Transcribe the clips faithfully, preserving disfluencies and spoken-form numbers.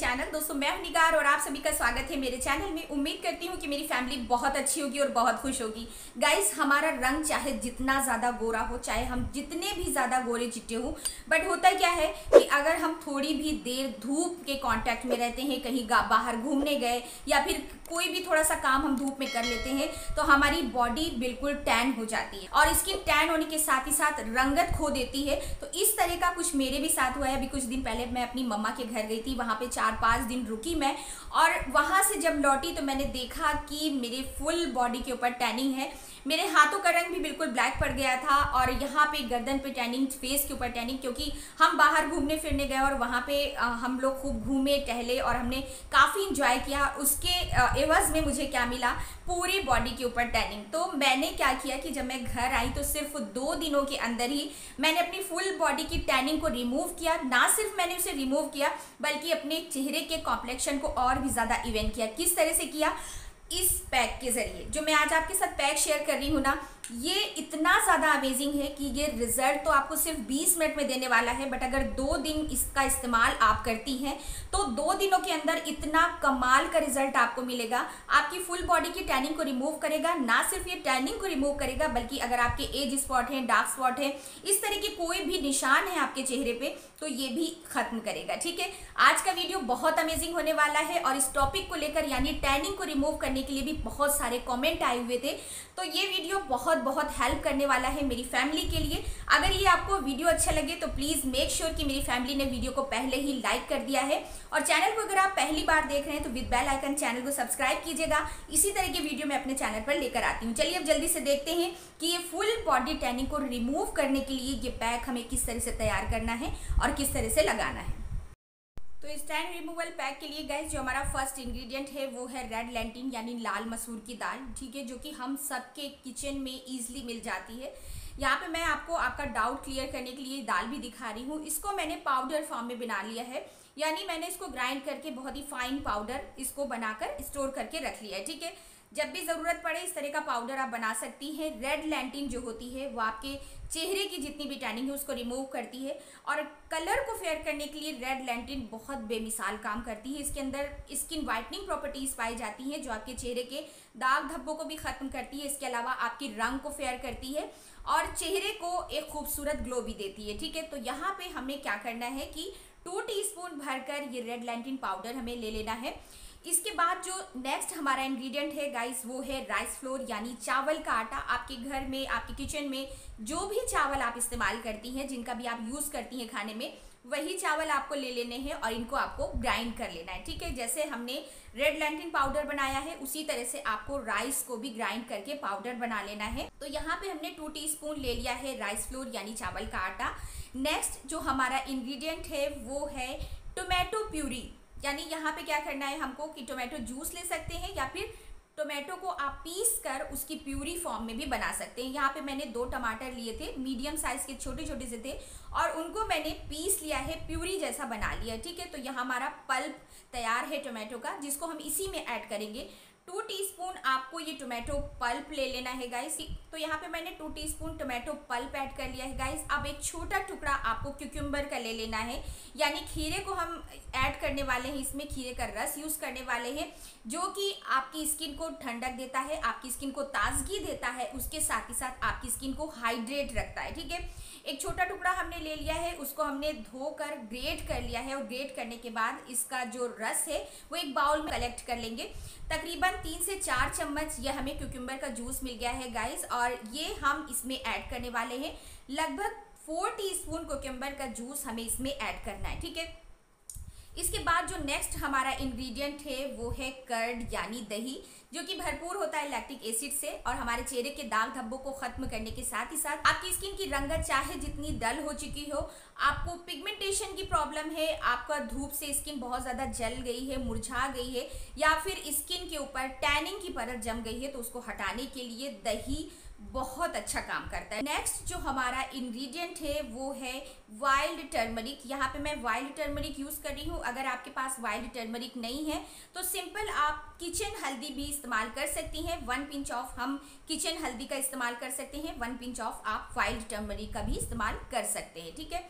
Channel. दोस्तों मैं हूं निगार और आप सभी का स्वागत है मेरे चैनल में। उम्मीद करती हूं कि मेरी फैमिली बहुत अच्छी होगी और बहुत खुश होगी। गाइस, हमारा रंग चाहे जितना ज़्यादा गोरा हो, चाहे हम जितने भी ज़्यादा गोरे चिट्टे हो, बट होता क्या है कि अगर हम थोड़ी भी देर धूप के कांटेक्ट में रहते हैं, कहीं बाहर घूमने गए या फिर कोई भी थोड़ा सा काम हम धूप में कर लेते हैं, तो हमारी बॉडी बिल्कुल टैन हो जाती है और इसकी टैन होने के साथ ही साथ रंगत खो देती है। तो इस तरह का कुछ मेरे भी साथ हुआ है। अभी कुछ दिन पहले मैं अपनी मम्मा के घर गई थी, वहाँ पे चार पाँच दिन रुकी मैं, और वहाँ से जब लौटी तो मैंने देखा कि मेरे फुल बॉडी के ऊपर टैनिंग है। मेरे हाथों का रंग भी बिल्कुल ब्लैक पड़ गया था और यहाँ पे गर्दन पे टैनिंग, फेस के ऊपर टैनिंग, क्योंकि हम बाहर घूमने फिरने गए और वहाँ पे हम लोग खूब घूमे टहले और हमने काफ़ी इंजॉय किया। उसके एवज में मुझे क्या मिला, पूरी बॉडी के ऊपर टैनिंग। तो मैंने क्या किया कि जब मैं घर आई तो सिर्फ दो दिनों के अंदर ही मैंने अपनी फुल बॉडी की टैनिंग को रिमूव किया। ना सिर्फ मैंने उसे रिमूव किया बल्कि अपने चेहरे के कॉम्प्लेक्शन को और भी ज़्यादा इवेंट किया। किस तरह से किया? इस पैक के जरिए। जो मैं आज आपके साथ पैक शेयर कर रही हूँ ना, ये इतना ज़्यादा अमेजिंग है कि ये रिजल्ट तो आपको सिर्फ बीस मिनट में देने वाला है, बट अगर दो दिन इसका इस्तेमाल आप करती हैं तो दो दिनों के अंदर इतना कमाल का रिजल्ट आपको मिलेगा। आपकी फुल बॉडी की टैनिंग को रिमूव करेगा। ना सिर्फ ये टैनिंग को रिमूव करेगा बल्कि अगर आपके एज स्पॉट हैं, डार्क स्पॉट है, इस तरह के कोई भी निशान है आपके चेहरे पे, तो ये भी खत्म करेगा। ठीक है, आज का वीडियो बहुत अमेजिंग होने वाला है और इस टॉपिक को लेकर यानी टैनिंग को रिमूव करने के लिए भी बहुत सारे कमेंट आए हुए थे। तो ये वीडियो बहुत बहुत हेल्प करने वाला है मेरी फैमिली के लिए। अगर ये आपको वीडियो अच्छा लगे तो प्लीज़ मेक श्योर कि मेरी फैमिली ने वीडियो को पहले ही लाइक कर दिया है और चैनल को अगर आप पहली बार देख रहे हैं तो विद बेल आइकन चैनल को सब्सक्राइब कीजिएगा। इसी तरह के वीडियो मैं अपने चैनल पर लेकर आती हूँ। चलिए अब जल्दी से देखते हैं कि ये फुल बॉडी टैनिंग को रिमूव करने के लिए ये पैक हमें किस तरह से तैयार करना है और किस तरह से लगाना है। तो इस टैन रिमूवल पैक के लिए गाइस जो हमारा फर्स्ट इंग्रेडिएंट है वो है रेड लेंटिन यानी लाल मसूर की दाल। ठीक है, जो कि हम सबके किचन में इजीली मिल जाती है। यहाँ पे मैं आपको आपका डाउट क्लियर करने के लिए दाल भी दिखा रही हूँ। इसको मैंने पाउडर फॉर्म में बना लिया है, यानी मैंने इसको ग्राइंड करके बहुत ही फाइन पाउडर इसको बनाकर स्टोर करके रख लिया है। ठीक है, जब भी ज़रूरत पड़े इस तरह का पाउडर आप बना सकती हैं। रेड लेंटिन जो होती है वो आपके चेहरे की जितनी भी टैनिंग है उसको रिमूव करती है और कलर को फेयर करने के लिए रेड लेंटिन बहुत बेमिसाल काम करती है। इसके अंदर स्किन वाइटनिंग प्रॉपर्टीज़ पाई जाती हैं जो आपके चेहरे के दाग धब्बों को भी ख़त्म करती है। इसके अलावा आपकी रंग को फेयर करती है और चेहरे को एक खूबसूरत ग्लो भी देती है। ठीक है, तो यहाँ पे हमें क्या करना है कि टू टीस्पून भरकर ये रेड लेंटिन पाउडर हमें ले लेना है। इसके बाद जो नेक्स्ट हमारा इंग्रेडिएंट है गाइस वो है राइस फ्लोर यानी चावल का आटा। आपके घर में, आपके किचन में जो भी चावल आप इस्तेमाल करती हैं, जिनका भी आप यूज़ करती हैं खाने में, वही चावल आपको ले लेने हैं और इनको आपको ग्राइंड कर लेना है। ठीक है, जैसे हमने रेड लेंटिन पाउडर बनाया है उसी तरह से आपको राइस को भी ग्राइंड करके पाउडर बना लेना है। तो यहाँ पे हमने टू टीस्पून ले लिया है राइस फ्लोर यानी चावल का आटा। नेक्स्ट जो हमारा इंग्रेडिएंट है वो है टोमेटो प्यूरी, यानी यहाँ पे क्या करना है हमको कि टोमेटो जूस ले सकते हैं या फिर टोमेटो को आप पीस कर उसकी प्यूरी फॉर्म में भी बना सकते हैं। यहाँ पे मैंने दो टमाटर लिए थे, मीडियम साइज़ के छोटे छोटे से थे, और उनको मैंने पीस लिया है, प्यूरी जैसा बना लिया। ठीक है, तो यहाँ हमारा पल्प तैयार है टोमेटो का, जिसको हम इसी में ऐड करेंगे। टू टीस्पून आपको ये टोमेटो पल्प ले लेना है गाइस। तो यहाँ पे मैंने two teaspoon tomato pulp add कर लिया है गाइस। अब एक छोटा टुकड़ा आपको क्यूक्यूम्बर का ले लेना है, यानी खीरे को हम ऐड करने वाले हैं, इसमें खीरे का रस यूज़ करने वाले हैं, जो कि आपकी स्किन को ठंडक देता है, आपकी स्किन को ताजगी देता है, उसके साथ ही साथ आपकी स्किन को हाइड्रेट रखता है। ठीक है, एक छोटा टुकड़ा हमने ले लिया है, उसको हमने धोकर ग्रेट कर लिया है और ग्रेट करने के बाद इसका जो रस है वो एक बाउल में कलेक्ट कर लेंगे। तकरीबन तीन से चार चम्मच ये हमें क्यूक्यूम्बर का जूस मिल गया है गाइस, और ये हम इसमें ऐड करने वाले हैं। लगभग फोर टीस्पून क्यूक्यूम्बर का जूस हमें इसमें ऐड करना है। ठीक है, इसके बाद जो नेक्स्ट हमारा इंग्रेडिएंट है वो है कर्ड यानी दही, जो कि भरपूर होता है लैक्टिक एसिड से और हमारे चेहरे के दाग धब्बों को खत्म करने के साथ ही साथ आपकी स्किन की रंगत चाहे जितनी डल हो चुकी हो, आपको पिगमेंटेशन की प्रॉब्लम है, आपका धूप से स्किन बहुत ज़्यादा जल गई है, मुरझा गई है, या फिर स्किन के ऊपर टैनिंग की परत जम गई है, तो उसको हटाने के लिए दही बहुत अच्छा काम करता है। नेक्स्ट जो हमारा इंग्रेडिएंट है वो है वाइल्ड टर्मरिक। यहाँ पे मैं वाइल्ड टर्मरिक यूज़ कर रही हूँ। अगर आपके पास वाइल्ड टर्मरिक नहीं है तो सिंपल आप किचन हल्दी भी इस्तेमाल कर सकती हैं। वन पिंच ऑफ हम किचन हल्दी का इस्तेमाल कर सकते हैं, वन पिंच ऑफ आप वाइल्ड टर्मरिक का भी इस्तेमाल कर सकते हैं। ठीक है,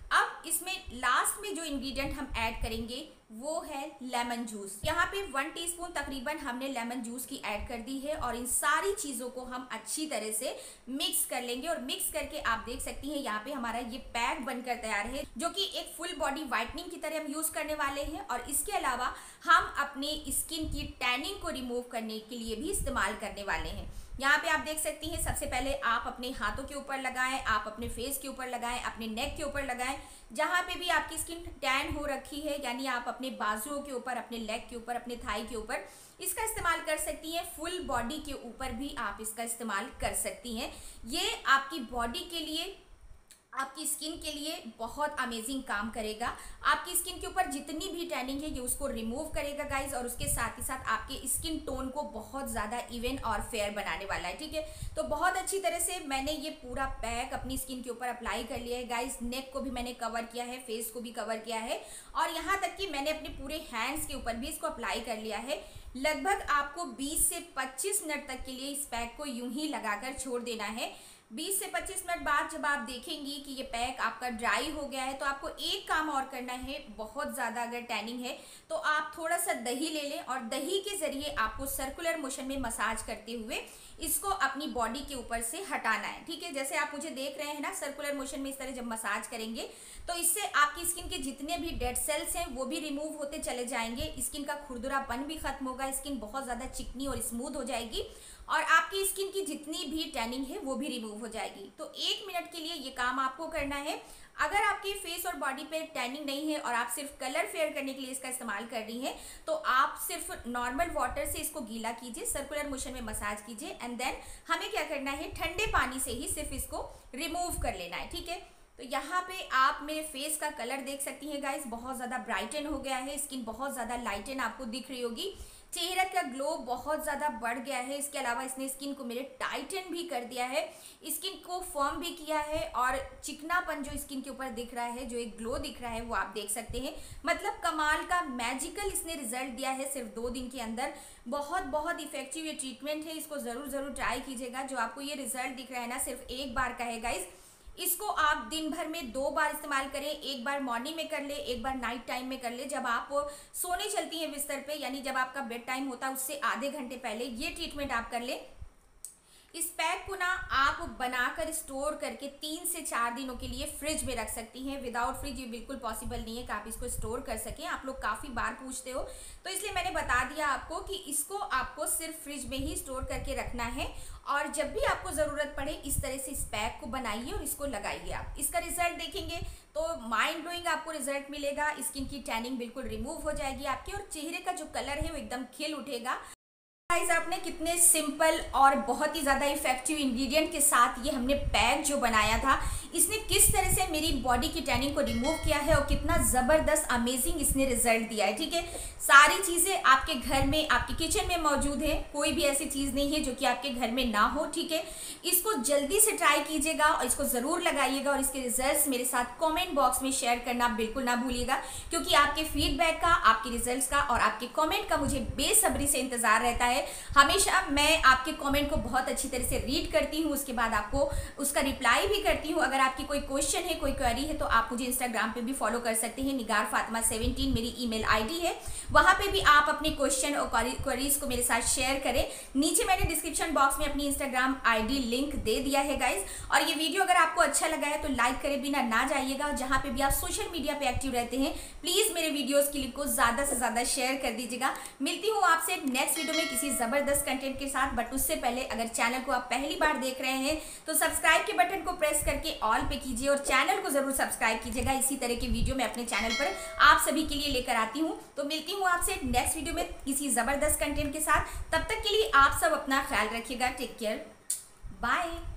अब इसमें लास्ट में जो इंग्रेडिएंट हम ऐड करेंगे वो है लेमन जूस। यहाँ पे वन टीस्पून तकरीबन हमने लेमन जूस की ऐड कर दी है और इन सारी चीज़ों को हम अच्छी तरह से मिक्स कर लेंगे। और मिक्स करके आप देख सकती हैं यहाँ पे हमारा ये पैक बनकर तैयार है, जो कि एक फुल बॉडी वाइटनिंग की तरह हम यूज़ करने वाले हैं। और इसके अलावा हम अपने स्किन की टैनिंग को रिमूव करने के लिए भी इस्तेमाल करने वाले हैं। यहाँ पे आप देख सकती हैं, सबसे पहले आप अपने हाथों के ऊपर लगाएं, आप अपने फेस के ऊपर लगाएं, अपने नेक के ऊपर लगाएं, जहाँ पे भी आपकी स्किन टैन हो रखी है, यानी आप अपने बाजुओं के ऊपर, अपने लेग के ऊपर, अपने थाई के ऊपर इसका इस्तेमाल कर सकती हैं। फुल बॉडी के ऊपर भी आप इसका इस्तेमाल कर सकती हैं। ये आपकी बॉडी के लिए, आपकी स्किन के लिए बहुत अमेजिंग काम करेगा। आपकी स्किन के ऊपर जितनी भी टैनिंग है ये उसको रिमूव करेगा गाइज, और उसके साथ ही साथ आपके स्किन टोन को बहुत ज़्यादा इवन और फेयर बनाने वाला है। ठीक है, तो बहुत अच्छी तरह से मैंने ये पूरा पैक अपनी स्किन के ऊपर अप्लाई कर लिया है गाइज। नेक को भी मैंने कवर किया है, फेस को भी कवर किया है, और यहाँ तक कि मैंने अपने पूरे हैंड्स के ऊपर भी इसको अप्लाई कर लिया है। लगभग आपको बीस से पच्चीस मिनट तक के लिए इस पैक को यूं ही लगाकर छोड़ देना है। बीस से पच्चीस मिनट बाद जब आप देखेंगी कि ये पैक आपका ड्राई हो गया है, तो आपको एक काम और करना है। बहुत ज़्यादा अगर टैनिंग है तो आप थोड़ा सा दही ले लें, और दही के ज़रिए आपको सर्कुलर मोशन में मसाज करते हुए इसको अपनी बॉडी के ऊपर से हटाना है। ठीक है, जैसे आप मुझे देख रहे हैं ना, सर्कुलर मोशन में इस तरह जब मसाज करेंगे तो इससे आपकी स्किन के जितने भी डेड सेल्स हैं वो भी रिमूव होते चले जाएंगे। स्किन का खुरदुरापन भी खत्म होगा, स्किन बहुत ज़्यादा चिकनी और स्मूथ हो जाएगी, और आपकी स्किन की जितनी भी टैनिंग है वो भी रिमूव हो जाएगी। तो एक मिनट के लिए ये काम आपको करना है। अगर आपके फेस और बॉडी पे टैनिंग नहीं है और आप सिर्फ कलर फेयर करने के लिए इसका इस्तेमाल कर रही हैं, तो आप सिर्फ नॉर्मल वाटर से इसको गीला कीजिए, सर्कुलर मोशन में मसाज कीजिए, एंड देन हमें क्या करना है, ठंडे पानी से ही सिर्फ इसको रिमूव कर लेना है। ठीक है, तो यहाँ पे आप मेरे फेस का कलर देख सकती हैं गाइस, बहुत ज़्यादा ब्राइटन हो गया है, स्किन बहुत ज़्यादा लाइटन आपको दिख रही होगी, चेहरे का ग्लो बहुत ज़्यादा बढ़ गया है। इसके अलावा इसने स्किन को मेरे टाइटन भी कर दिया है, स्किन को फर्म भी किया है, और चिकनापन जो स्किन के ऊपर दिख रहा है, जो एक ग्लो दिख रहा है, वो आप देख सकते हैं। मतलब कमाल का मैजिकल इसने रिजल्ट दिया है सिर्फ दो दिन के अंदर। बहुत बहुत इफेक्टिव ये ट्रीटमेंट है, इसको ज़रूर ज़रूर ट्राई कीजिएगा। जो आपको ये रिजल्ट दिख रहा है ना, सिर्फ एक बार का है गाइज। इसको आप दिन भर में दो बार इस्तेमाल करें, एक बार मॉर्निंग में कर ले, एक बार नाइट टाइम में कर ले। जब आप सोने चलती हैं बिस्तर पे, यानी जब आपका बेड टाइम होता है उससे आधे घंटे पहले ये ट्रीटमेंट आप कर ले। इस पैक को ना आप बनाकर स्टोर करके तीन से चार दिनों के लिए फ्रिज में रख सकती हैं। विदाउट फ्रिज ये बिल्कुल पॉसिबल नहीं है कि आप इसको स्टोर कर सकें। आप लोग काफ़ी बार पूछते हो, तो इसलिए मैंने बता दिया आपको कि इसको आपको सिर्फ फ्रिज में ही स्टोर करके रखना है, और जब भी आपको ज़रूरत पड़े इस तरह से इस पैक को बनाइए और इसको लगाइए। आप इसका रिजल्ट देखेंगे तो माइंड ब्लोइंग आपको रिजल्ट मिलेगा। स्किन की टैनिंग बिल्कुल रिमूव हो जाएगी आपकी, और चेहरे का जो कलर है वो एकदम खिल उठेगा। गाइस, आपने कितने सिंपल और बहुत ही ज़्यादा इफेक्टिव इंग्रेडिएंट के साथ ये हमने पैक जो बनाया था, इसने किस तरह से मेरी बॉडी की टैनिंग को रिमूव किया है और कितना ज़बरदस्त अमेजिंग इसने रिजल्ट दिया है। ठीक है, सारी चीज़ें आपके घर में, आपके किचन में मौजूद है, कोई भी ऐसी चीज़ नहीं है जो कि आपके घर में ना हो। ठीक है, इसको जल्दी से ट्राई कीजिएगा और इसको ज़रूर लगाइएगा, और इसके रिजल्ट्स मेरे साथ कॉमेंट बॉक्स में शेयर करना बिल्कुल ना भूलिएगा, क्योंकि आपके फीडबैक का, आपके रिजल्ट्स का और आपके कॉमेंट का मुझे बेसब्री से इंतज़ार रहता है। हमेशा मैं आपके कमेंट को बहुत अच्छी तरह से रीड करती हूँ, उसके बाद आपको उसका रिप्लाई भी करती हूँ। अगर आपकी कोई क्वेश्चन है, कोई क्वेरी है, तो आप मुझे इंस्टाग्राम पे भी फॉलो कर सकते हैं। निगार फातिमा सेवनटीन मेरी ईमेल आईडी है, वहाँ पे भी आप अपने क्वेश्चन और क्वेरीज को मेरे साथ शेयर करें। नीचे मैंने डिस्क्रिप्शन बॉक्स में अपनी इंस्टाग्राम आईडी लिंक दे दिया है गाइज। और ये वीडियो अगर आपको अच्छा लगा है तो लाइक करे बिना ना जाइएगा, और जहाँ पे भी आप सोशल मीडिया पे एक्टिव रहते हैं प्लीज़ मेरे वीडियोज़ की लिंक को ज़्यादा से ज़्यादा शेयर कर दीजिएगा। मिलती हूँ आपसे नेक्स्ट वीडियो में किसी ज़बरदस्त कंटेंट के साथ, बट उससे पहले अगर चैनल को आप पहली बार देख रहे हैं तो सब्सक्राइब के बटन को प्रेस करके ऑल पे कीजिए, और चैनल को जरूर सब्सक्राइब कीजिएगा। इसी तरह की वीडियो मैं अपने चैनल पर आप सभी के लिए लेकर आती हूँ। तो मिलती हूँ आपसे नेक्स्ट वीडियो में किसी जबरदस्त कंटेंट के साथ। तब तक के लिए आप सब अपना ख्याल रखिएगा। Take care, bye.